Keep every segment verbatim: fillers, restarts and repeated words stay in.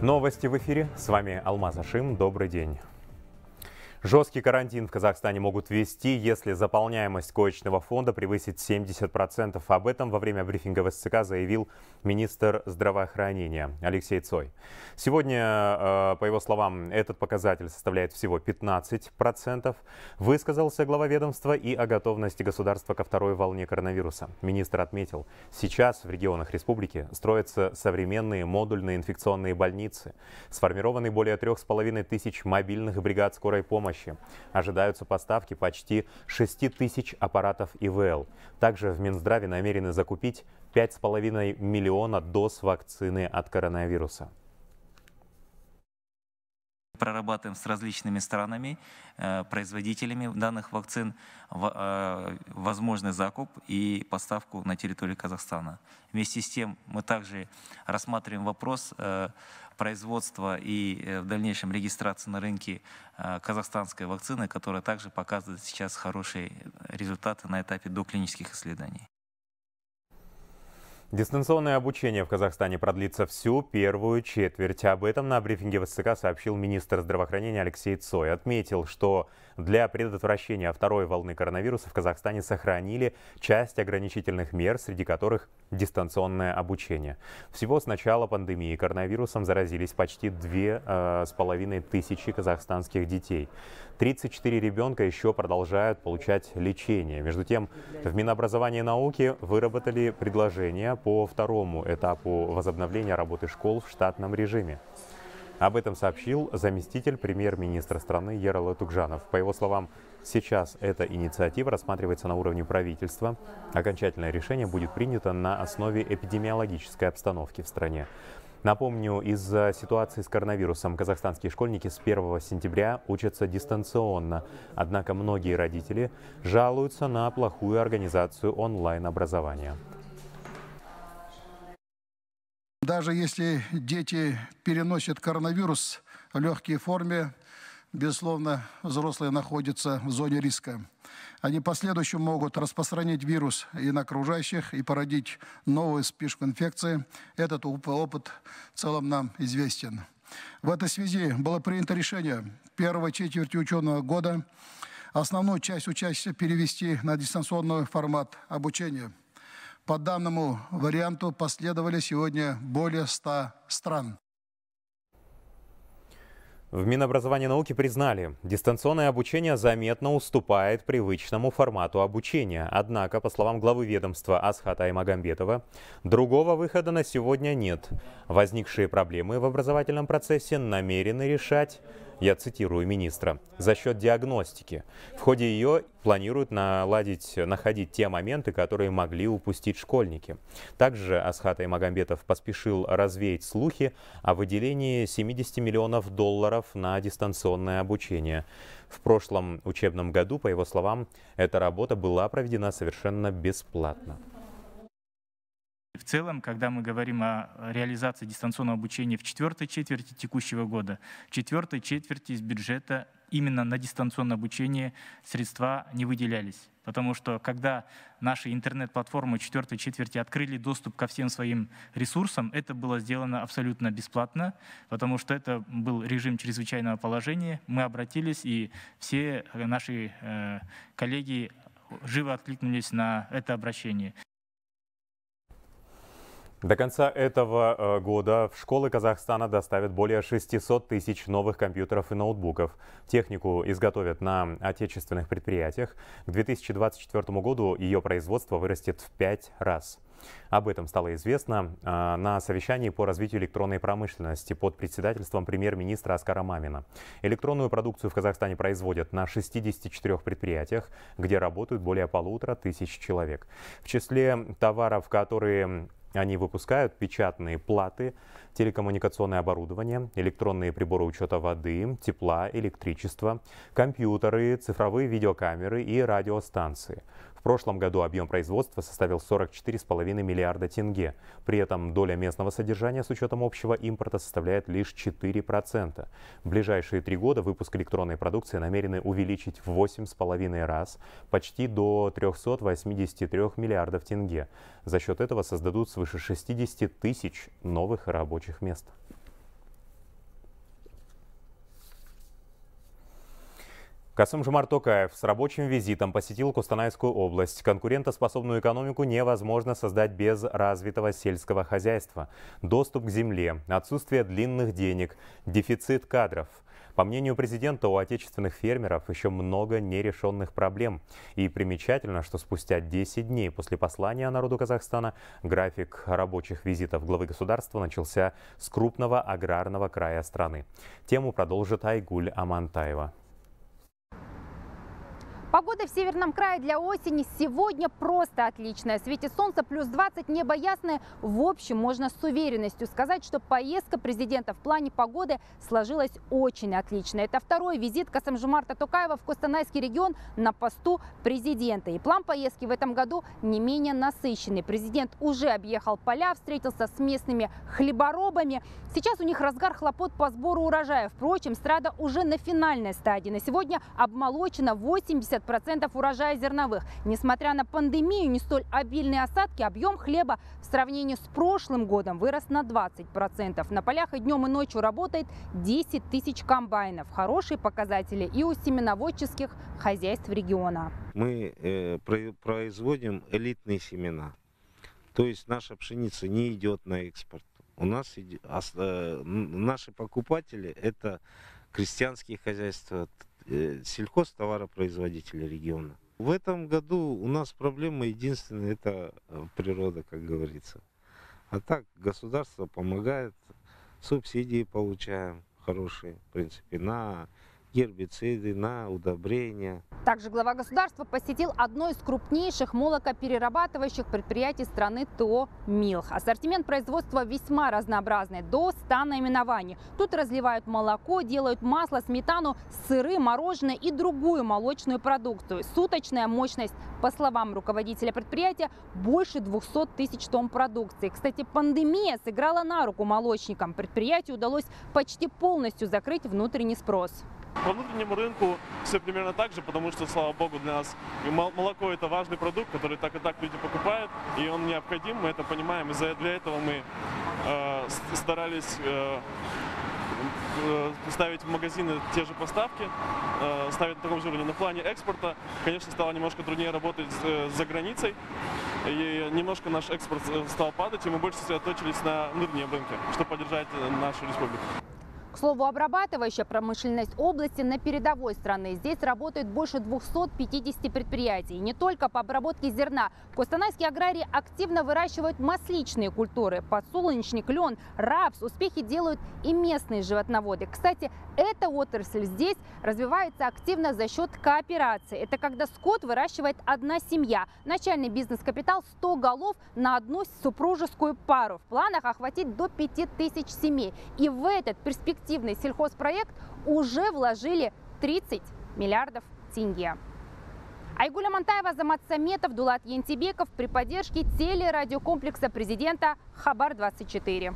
Новости в эфире. С вами Алмаз Ашим. Добрый день. Жесткий карантин в Казахстане могут ввести, если заполняемость коечного фонда превысит семьдесят процентов. Об этом во время брифинга в СЦК заявил министр здравоохранения Алексей Цой. Сегодня, по его словам, этот показатель составляет всего пятнадцать процентов. Высказался глава ведомства и о готовности государства ко второй волне коронавируса. Министр отметил, сейчас в регионах республики строятся современные модульные инфекционные больницы. Сформированы более трех с половиной тысяч мобильных бригад скорой помощи. Ожидаются поставки почти шести тысяч аппаратов И В Л. Также в Минздраве намерены закупить пять с половиной миллиона доз вакцины от коронавируса. Прорабатываем с различными странами, производителями данных вакцин возможный закуп и поставку на территорию Казахстана. Вместе с тем мы также рассматриваем вопрос производства и в дальнейшем регистрации на рынке казахстанской вакцины, которая также показывает сейчас хорошие результаты на этапе доклинических исследований. Дистанционное обучение в Казахстане продлится всю первую четверть. Об этом на брифинге в СЦК сообщил министр здравоохранения Алексей Цой. Отметил, что для предотвращения второй волны коронавируса в Казахстане сохранили часть ограничительных мер, среди которых дистанционное обучение. Всего с начала пандемии коронавирусом заразились почти две э, с половиной тысячи казахстанских детей. тридцать четыре ребенка еще продолжают получать лечение. Между тем, в Минобразования и науки выработали предложение по второму этапу возобновления работы школ в штатном режиме. Об этом сообщил заместитель премьер-министра страны Ералы Тугжанов. По его словам, сейчас эта инициатива рассматривается на уровне правительства. Окончательное решение будет принято на основе эпидемиологической обстановки в стране. Напомню, из-за ситуации с коронавирусом казахстанские школьники с первого сентября учатся дистанционно. Однако многие родители жалуются на плохую организацию онлайн-образования. Даже если дети переносят коронавирус в легкой форме, безусловно, взрослые находятся в зоне риска. Они в последующем могут распространить вирус и на окружающих, и породить новую вспышку инфекции. Этот опыт в целом нам известен. В этой связи было принято решение первой четверти учебного года основную часть учащихся перевести на дистанционный формат обучения. По данному варианту последовали сегодня более ста стран. В Минобразования и науки признали, дистанционное обучение заметно уступает привычному формату обучения. Однако, по словам главы ведомства Асхата Аймагамбетова, другого выхода на сегодня нет. Возникшие проблемы в образовательном процессе намерены решать, я цитирую министра, за счет диагностики. В ходе ее планируют наладить, находить те моменты, которые могли упустить школьники. Также Асхат Аймагамбетов поспешил развеять слухи о выделении семидесяти миллионов долларов на дистанционное обучение. В прошлом учебном году, по его словам, эта работа была проведена совершенно бесплатно. В целом, когда мы говорим о реализации дистанционного обучения в четвертой четверти текущего года, в четвертой четверти из бюджета именно на дистанционное обучение средства не выделялись. Потому что когда наши интернет-платформы четвертой четверти открыли доступ ко всем своим ресурсам, это было сделано абсолютно бесплатно, потому что это был режим чрезвычайного положения. Мы обратились, и все наши э, коллеги живо откликнулись на это обращение. До конца этого года в школы Казахстана доставят более шестисот тысяч новых компьютеров и ноутбуков. Технику изготовят на отечественных предприятиях. К две тысячи двадцать четвёртому году ее производство вырастет в пять раз. Об этом стало известно на совещании по развитию электронной промышленности под председательством премьер-министра Аскара Мамина. Электронную продукцию в Казахстане производят на шестидесяти четырёх предприятиях, где работают более полутора тысяч человек. В числе товаров, которые они выпускают, печатные платы, телекоммуникационное оборудование, электронные приборы учета воды, тепла, электричества, компьютеры, цифровые видеокамеры и радиостанции. В прошлом году объем производства составил сорок четыре с половиной миллиарда тенге. При этом доля местного содержания с учетом общего импорта составляет лишь четыре процента. В ближайшие три года выпуск электронной продукции намерены увеличить в восемь с половиной раз, почти до трёхсот восьмидесяти трёх миллиардов тенге. За счет этого создадут свыше шестидесяти тысяч новых рабочих мест. Касым-Жомарт Токаев с рабочим визитом посетил Кустанайскую область. Конкурентоспособную экономику невозможно создать без развитого сельского хозяйства. Доступ к земле, отсутствие длинных денег, дефицит кадров. По мнению президента, у отечественных фермеров еще много нерешенных проблем. И примечательно, что спустя десять дней после послания народу Казахстана график рабочих визитов главы государства начался с крупного аграрного края страны. Тему продолжит Айгуль Амантаева. Погода в Северном крае для осени сегодня просто отличная. Светит солнце, плюс двадцать, небо ясное. В общем, можно с уверенностью сказать, что поездка президента в плане погоды сложилась очень отлично. Это второй визит Касым-Жомарта Токаева в Кустанайский регион на посту президента. И план поездки в этом году не менее насыщенный. Президент уже объехал поля, встретился с местными хлеборобами. Сейчас у них разгар хлопот по сбору урожая. Впрочем, страда уже на финальной стадии. На сегодня обмолочено восемьдесят процентов урожая зерновых. Несмотря на пандемию, не столь обильные осадки, объем хлеба в сравнении с прошлым годом вырос на двадцать процентов. На полях и днем, и ночью работает десять тысяч комбайнов. Хорошие показатели и у семеноводческих хозяйств региона. Мы э, производим элитные семена. То есть наша пшеница не идет на экспорт. У нас идет, э, наши покупатели – это крестьянские хозяйства, сельхозтоваропроизводители региона. В этом году у нас проблема единственная – это природа, как говорится. А так государство помогает, субсидии получаем хорошие, в принципе, на гербициды, на удобрения. Также глава государства посетил одно из крупнейших молокоперерабатывающих предприятий страны ТО «Милх». Ассортимент производства весьма разнообразный, до ста наименований. Тут разливают молоко, делают масло, сметану, сыры, мороженое и другую молочную продукцию. Суточная мощность, по словам руководителя предприятия, больше двухсот тысяч тонн продукции. Кстати, пандемия сыграла на руку молочникам. Предприятию удалось почти полностью закрыть внутренний спрос. По внутреннему рынку все примерно так же, потому что, слава богу, для нас молоко – это важный продукт, который так и так люди покупают, и он необходим, мы это понимаем, и для этого мы э, старались э, ставить в магазины те же поставки, э, ставить на таком же уровне. На плане экспорта, конечно, стало немножко труднее работать э, за границей, и немножко наш экспорт стал падать, и мы больше сосредоточились на внутреннем рынке, чтобы поддержать нашу республику. К слову, обрабатывающая промышленность области на передовой страны. Здесь работает больше двухсот пятидесяти предприятий. И не только по обработке зерна. Кустанайские аграрии активно выращивают масличные культуры. Подсолнечник, лен, рапс. Успехи делают и местные животноводы. Кстати, эта отрасль здесь развивается активно за счет кооперации. Это когда скот выращивает одна семья. Начальный бизнес-капитал сто голов на одну супружескую пару. В планах охватить до пяти тысяч семей. И в этот перспективный сельхозпроект уже вложили тридцать миллиардов тенге. Айгуль Амантаева, Азамат Саметов, Дулат Ентебеков при поддержке телерадиокомплекса президента Хабар двадцать четыре.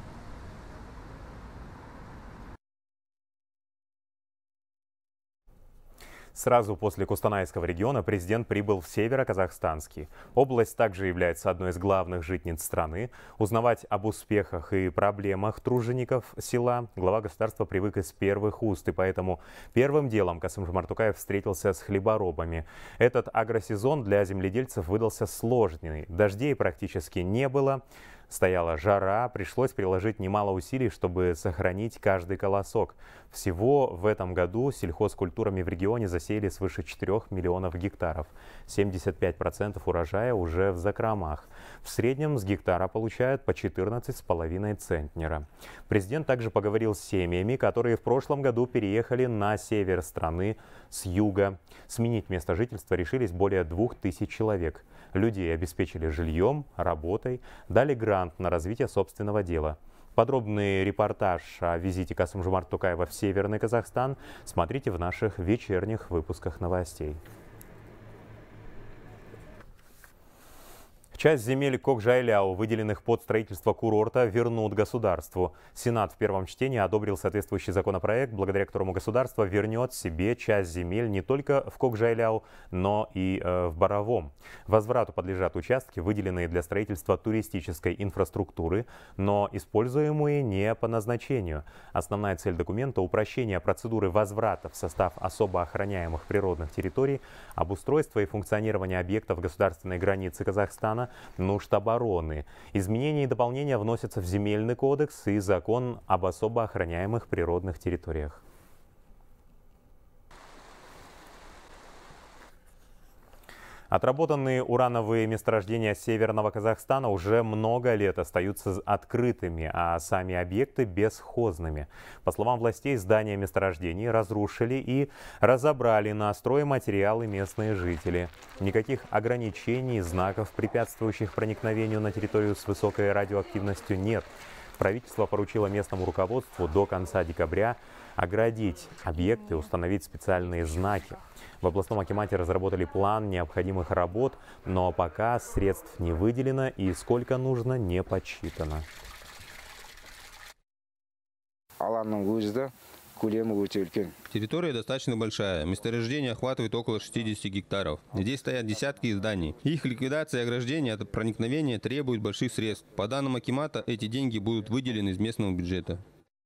Сразу после Кустанайского региона президент прибыл в Северо-Казахстанский. Область также является одной из главных житниц страны. Узнавать об успехах и проблемах тружеников села глава государства привык из первых уст. И поэтому первым делом Касым-Жомарт Токаев встретился с хлеборобами. Этот агросезон для земледельцев выдался сложный. Дождей практически не было. Стояла жара, пришлось приложить немало усилий, чтобы сохранить каждый колосок. Всего в этом году сельхозкультурами в регионе засеяли свыше четырёх миллионов гектаров. семьдесят пять процентов урожая уже в закромах. В среднем с гектара получают по четырнадцать с половиной центнера. Президент также поговорил с семьями, которые в прошлом году переехали на север страны с юга. Сменить место жительства решились более двух тысяч человек. Людей обеспечили жильем, работой, дали грант на развитие собственного дела. Подробный репортаж о визите Касым-Жомарта Токаева в Северный Казахстан смотрите в наших вечерних выпусках новостей. Часть земель Кокжайляу, выделенных под строительство курорта, вернут государству. Сенат в первом чтении одобрил соответствующий законопроект, благодаря которому государство вернет себе часть земель не только в Кокжайляу, но и э, в Боровом. Возврату подлежат участки, выделенные для строительства туристической инфраструктуры, но используемые не по назначению. Основная цель документа – упрощение процедуры возврата в состав особо охраняемых природных территорий, обустройство и функционирование объектов государственной границы Казахстана, нужд обороны. Изменения и дополнения вносятся в Земельный кодекс и Закон об особо охраняемых природных территориях. Отработанные урановые месторождения Северного Казахстана уже много лет остаются открытыми, а сами объекты бесхозными. По словам властей, здания месторождений разрушили и разобрали на стройматериалы местные жители. Никаких ограничений, знаков, препятствующих проникновению на территорию с высокой радиоактивностью, нет. Правительство поручило местному руководству до конца декабря оградить объекты, установить специальные знаки. В областном акимате разработали план необходимых работ, но пока средств не выделено и сколько нужно не подсчитано. Территория достаточно большая. Месторождение охватывает около шестидесяти гектаров. Здесь стоят десятки зданий. Их ликвидация и ограждение от проникновения требует больших средств. По данным акимата, эти деньги будут выделены из местного бюджета.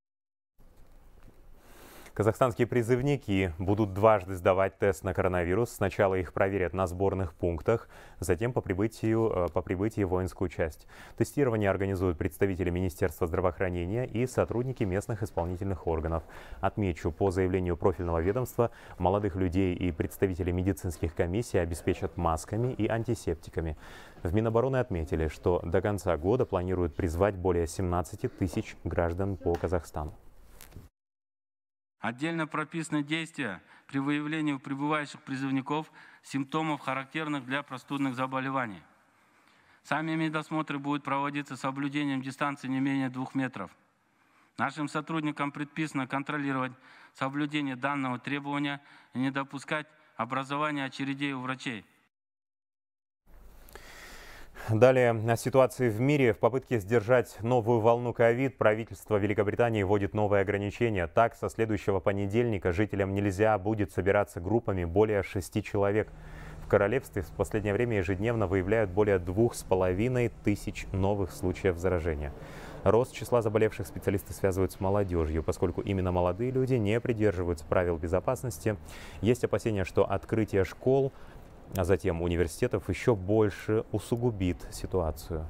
Казахстанские призывники будут дважды сдавать тест на коронавирус. Сначала их проверят на сборных пунктах, затем по прибытию, по прибытии в воинскую часть. Тестирование организуют представители Министерства здравоохранения и сотрудники местных исполнительных органов. Отмечу, по заявлению профильного ведомства, молодых людей и представителей медицинских комиссий обеспечат масками и антисептиками. В Минобороны отметили, что до конца года планируют призвать более семнадцати тысяч граждан по Казахстану. Отдельно прописаны действия при выявлении у прибывающих призывников симптомов, характерных для простудных заболеваний. Сами медосмотры будут проводиться с соблюдением дистанции не менее двух метров. Нашим сотрудникам предписано контролировать соблюдение данного требования и не допускать образования очередей у врачей. Далее о ситуации в мире. В попытке сдержать новую волну ковид правительство Великобритании вводит новые ограничения. Так, со следующего понедельника жителям нельзя будет собираться группами более шести человек. В королевстве в последнее время ежедневно выявляют более двух с половиной тысяч новых случаев заражения. Рост числа заболевших специалисты связывают с молодежью, поскольку именно молодые люди не придерживаются правил безопасности. Есть опасения, что открытие школ, а затем университетов, еще больше усугубит ситуацию.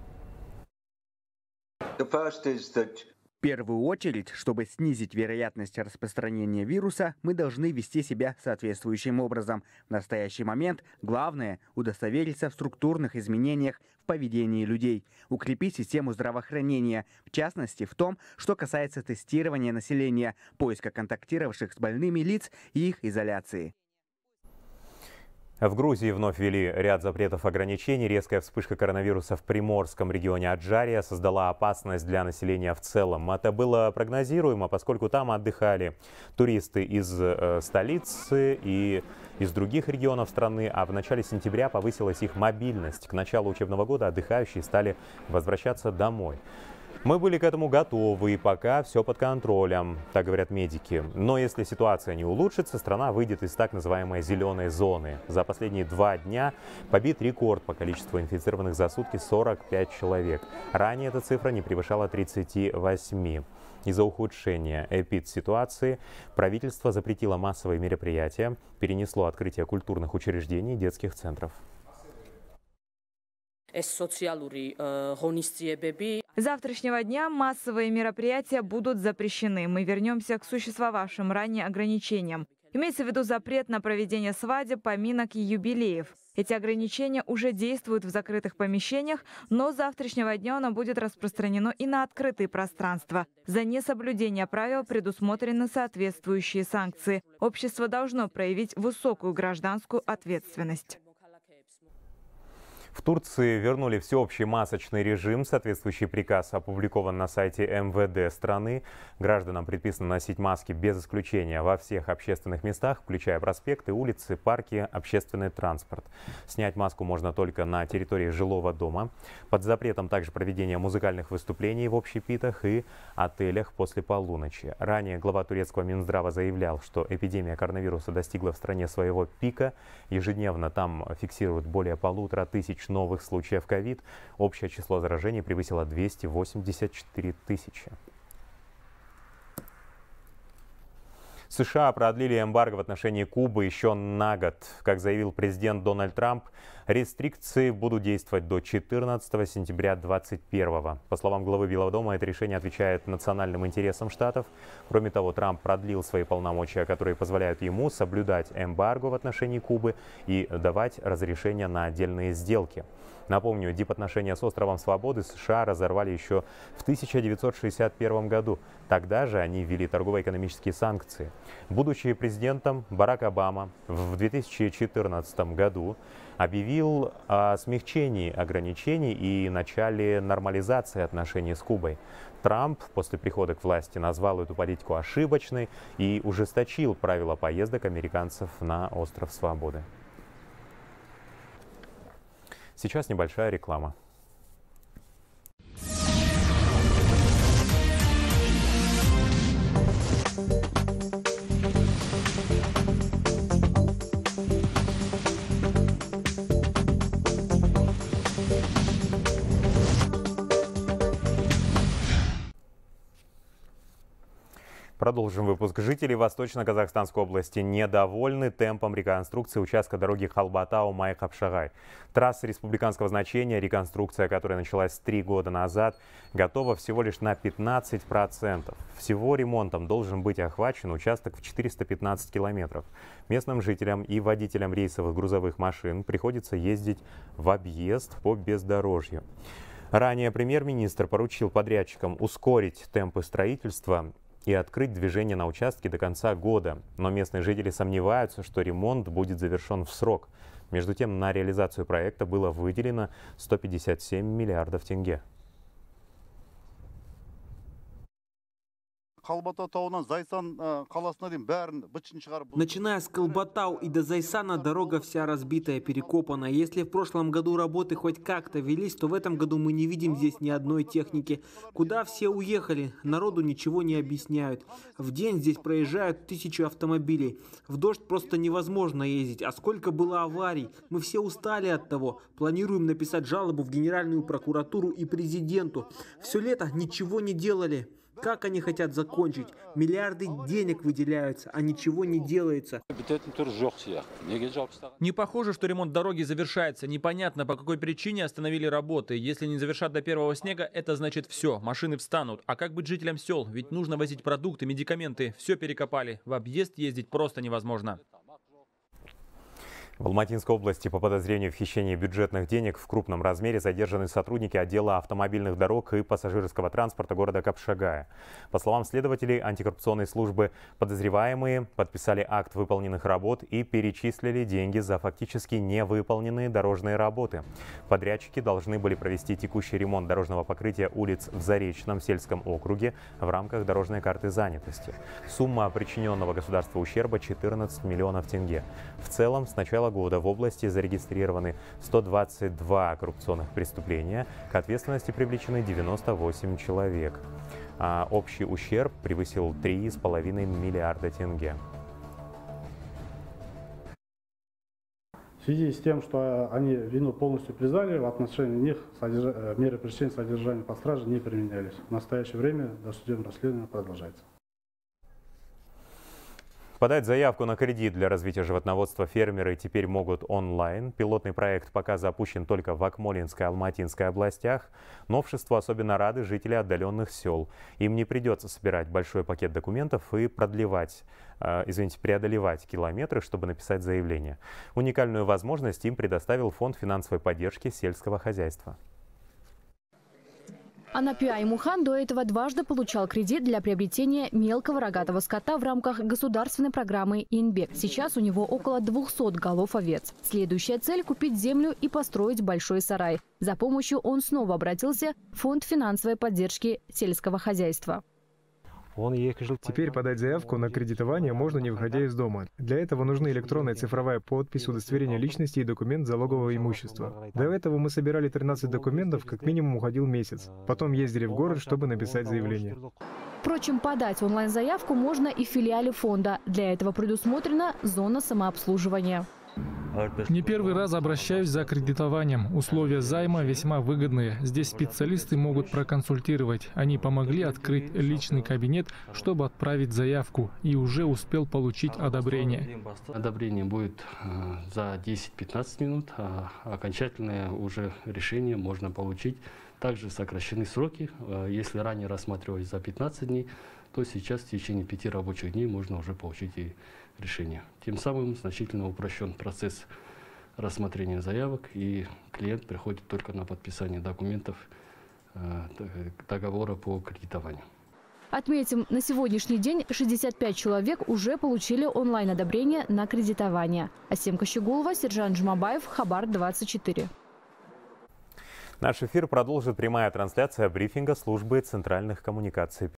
В первую очередь, чтобы снизить вероятность распространения вируса, мы должны вести себя соответствующим образом. В настоящий момент главное – удостовериться в структурных изменениях в поведении людей, укрепить систему здравоохранения, в частности в том, что касается тестирования населения, поиска контактировавших с больными лиц и их изоляции. В Грузии вновь ввели ряд запретов и ограничений. Резкая вспышка коронавируса в приморском регионе Аджария создала опасность для населения в целом. Это было прогнозируемо, поскольку там отдыхали туристы из э, столицы и из других регионов страны, а в начале сентября повысилась их мобильность. К началу учебного года отдыхающие стали возвращаться домой. Мы были к этому готовы, и пока все под контролем, так говорят медики. Но если ситуация не улучшится, страна выйдет из так называемой зеленой зоны. За последние два дня побит рекорд по количеству инфицированных за сутки — сорок пять человек. Ранее эта цифра не превышала тридцати восьми. Из-за ухудшения эпидситуации правительство запретило массовые мероприятия, перенесло открытие культурных учреждений и детских центров. С завтрашнего дня массовые мероприятия будут запрещены. Мы вернемся к существовавшим ранее ограничениям. Имеется в виду запрет на проведение свадеб, поминок и юбилеев. Эти ограничения уже действуют в закрытых помещениях, но с завтрашнего дня оно будет распространено и на открытые пространства. За несоблюдение правил предусмотрены соответствующие санкции. Общество должно проявить высокую гражданскую ответственность. В Турции вернули всеобщий масочный режим. Соответствующий приказ опубликован на сайте эм вэ дэ страны. Гражданам предписано носить маски без исключения во всех общественных местах, включая проспекты, улицы, парки, общественный транспорт. Снять маску можно только на территории жилого дома. Под запретом также проведение музыкальных выступлений в общепитах и отелях после полуночи. Ранее глава турецкого Минздрава заявлял, что эпидемия коронавируса достигла в стране своего пика. Ежедневно там фиксируют более полутора тысяч новых случаев ковид. Общее число заражений превысило двести восемьдесят четыре тысячи. США продлили эмбарго в отношении Кубы еще на год. Как заявил президент Дональд Трамп, рестрикции будут действовать до четырнадцатого сентября две тысячи двадцать первого. По словам главы Белого дома, это решение отвечает национальным интересам штатов. Кроме того, Трамп продлил свои полномочия, которые позволяют ему соблюдать эмбарго в отношении Кубы и давать разрешения на отдельные сделки. Напомню, дипотношения с островом Свободы США разорвали еще в тысяча девятьсот шестьдесят первом году. Тогда же они ввели торгово-экономические санкции. Будучи президентом, Барак Обама в две тысячи четырнадцатом году объявил о смягчении ограничений и начале нормализации отношений с Кубой. Трамп после прихода к власти назвал эту политику ошибочной и ужесточил правила поездок американцев на остров Свободы. Сейчас небольшая реклама. Продолжим выпуск. Жители Восточно-Казахстанской области недовольны темпом реконструкции участка дороги Халбатау-Майкапшагай. Трасса республиканского значения, реконструкция, которая началась три года назад, готова всего лишь на пятнадцать процентов. Всего ремонтом должен быть охвачен участок в четыреста пятнадцать километров. Местным жителям и водителям рейсовых грузовых машин приходится ездить в объезд по бездорожью. Ранее премьер-министр поручил подрядчикам ускорить темпы строительства и открыть движение на участке до конца года. Но местные жители сомневаются, что ремонт будет завершен в срок. Между тем, на реализацию проекта было выделено сто пятьдесят семь миллиардов тенге. Начиная с Калбатау и до Зайсана дорога вся разбитая, перекопана. Если в прошлом году работы хоть как-то велись, то в этом году мы не видим здесь ни одной техники. Куда все уехали? Народу ничего не объясняют. В день здесь проезжают тысячи автомобилей. В дождь просто невозможно ездить. А сколько было аварий? Мы все устали от того. Планируем написать жалобу в Генеральную прокуратуру и президенту. Все лето ничего не делали. Как они хотят закончить? Миллиарды денег выделяются, а ничего не делается. Не похоже, что ремонт дороги завершается. Непонятно, по какой причине остановили работы. Если не завершат до первого снега, это значит все, машины встанут. А как быть жителям сел? Ведь нужно возить продукты, медикаменты. Все перекопали. В объезд ездить просто невозможно. В Алматинской области по подозрению в хищении бюджетных денег в крупном размере задержаны сотрудники отдела автомобильных дорог и пассажирского транспорта города Капшагая. По словам следователей антикоррупционной службы, подозреваемые подписали акт выполненных работ и перечислили деньги за фактически невыполненные дорожные работы. Подрядчики должны были провести текущий ремонт дорожного покрытия улиц в Заречном сельском округе в рамках дорожной карты занятости. Сумма причиненного государству ущерба четырнадцать миллионов тенге. В целом, с начала года в области зарегистрированы сто двадцать два коррупционных преступления, к ответственности привлечены девяносто восемь человек. А общий ущерб превысил три с половиной миллиарда тенге. В связи с тем, что они вину полностью признали, в отношении них содерж... меры пресечения содержания под стражей не применялись. В настоящее время досудебное расследование продолжается. Подать заявку на кредит для развития животноводства фермеры теперь могут онлайн. Пилотный проект пока запущен только в Акмолинской и Алматинской областях. Новшеству особенно рады жители отдаленных сел. Им не придется собирать большой пакет документов и продлевать, э, извините, преодолевать километры, чтобы написать заявление. Уникальную возможность им предоставил Фонд финансовой поддержки сельского хозяйства. Анапиа Имухан до этого дважды получал кредит для приобретения мелкого рогатого скота в рамках государственной программы «Инбек». Сейчас у него около двухсот голов овец. Следующая цель – купить землю и построить большой сарай. За помощью он снова обратился в Фонд финансовой поддержки сельского хозяйства. Теперь подать заявку на кредитование можно, не выходя из дома. Для этого нужны электронная цифровая подпись, удостоверение личности и документ залогового имущества. До этого мы собирали тринадцать документов, как минимум уходил месяц. Потом ездили в город, чтобы написать заявление. Впрочем, подать онлайн-заявку можно и в филиале фонда. Для этого предусмотрена зона самообслуживания. Не первый раз обращаюсь за кредитованием. Условия займа весьма выгодные. Здесь специалисты могут проконсультировать. Они помогли открыть личный кабинет, чтобы отправить заявку. И уже успел получить одобрение. Одобрение будет за десять-пятнадцать минут, а окончательное уже решение можно получить. Также сокращены сроки. Если ранее рассматривались за пятнадцать дней, то сейчас в течение пяти рабочих дней можно уже получить и решение. Тем самым значительно упрощен процесс рассмотрения заявок, и клиент приходит только на подписание документов, договора по кредитованию. Отметим, на сегодняшний день шестьдесят пять человек уже получили онлайн-одобрение на кредитование. Асем Кощегулова, Сержант Жмабаев, Хабар двадцать четыре. Наш эфир продолжит прямая трансляция брифинга службы центральных коммуникаций.